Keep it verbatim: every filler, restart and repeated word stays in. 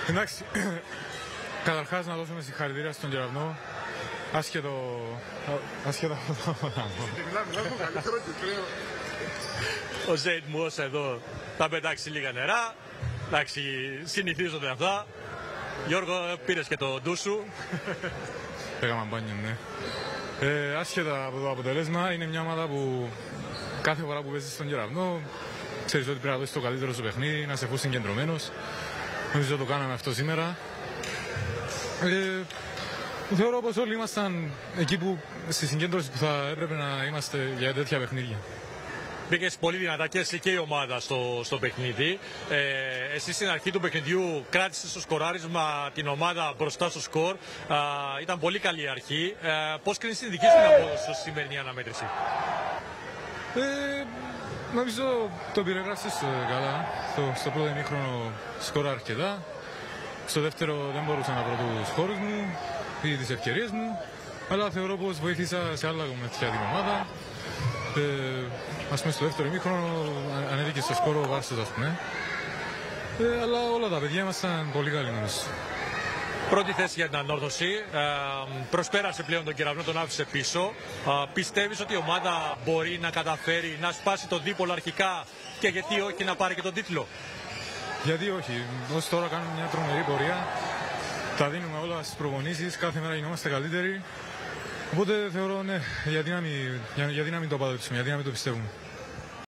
Εντάξει, καταρχάς να δώσουμε συγχαρητήρια στον Κεραυνό, άσχετο... άσχετο από το πράγμα. Ο Ζέιτ μου όσα εδώ θα πετάξει λίγα νερά, εντάξει, συνηθίζονται αυτά. Γιώργο, πήρες και το ντου σου. Έκανα μπάνιο, ναι. Ε, άσχετα από το αποτελέσμα, είναι μια ομάδα που κάθε φορά που παίζεις στον Κεραυνό ξέρεις ότι πρέπει να δώσεις το καλύτερο στο παιχνίδι, να είσαι φούς συγκεντρωμένος. Νομίζω το κάναμε αυτό σήμερα. Ε, θεωρώ πως όλοι ήμασταν εκεί που, στη συγκέντρωση που θα έπρεπε να είμαστε για τέτοια παιχνίδια. Μπήκες πολύ δυνατά και εσύ και η ομάδα στο, στο παιχνίδι. Ε, εσύ στην αρχή του παιχνιδιού κράτησες στο σκοράρισμα την ομάδα μπροστά στο σκορ. Α, ήταν πολύ καλή η αρχή. Ε, πώς κρίνεις την δική σου την απόδοση στη σημερινή αναμέτρηση? Ε, νομίζω το περιγράψεις καλά. Στο, στο πρώτο ημίχρονο σκορά αρκετά. Στο δεύτερο δεν μπορούσα να βρω τους χώρους μου ή τις ευκαιρίες μου. Αλλά θεωρώ πως βοήθησα σε άλλα κομμάτια την ομάδα. Ε, ας πούμε στο δεύτερο ημίχρονο ανέβηκε στο σκόρο ο Βάρσος, ας πούμε. Ε, αλλά όλα τα παιδιά ήμασταν πολύ καλοί νομίζω. Πρώτη θέση για την ανόρθωση. Ε, προσπέρασε πλέον τον Κεραυνό, τον άφησε πίσω. Ε, πιστεύεις ότι η ομάδα μπορεί να καταφέρει να σπάσει τον δίπολο αρχικά και γιατί όχι να πάρει και τον τίτλο? Γιατί όχι. Ως τώρα κάνουμε μια τρομερή πορεία. Τα δίνουμε όλα στις προπονήσεις. Κάθε μέρα γινόμαστε καλύτεροι. Οπότε θεωρώ ναι, γιατί να μην, γιατί να μην το αποδείξουμε, γιατί να μην το πιστεύουμε.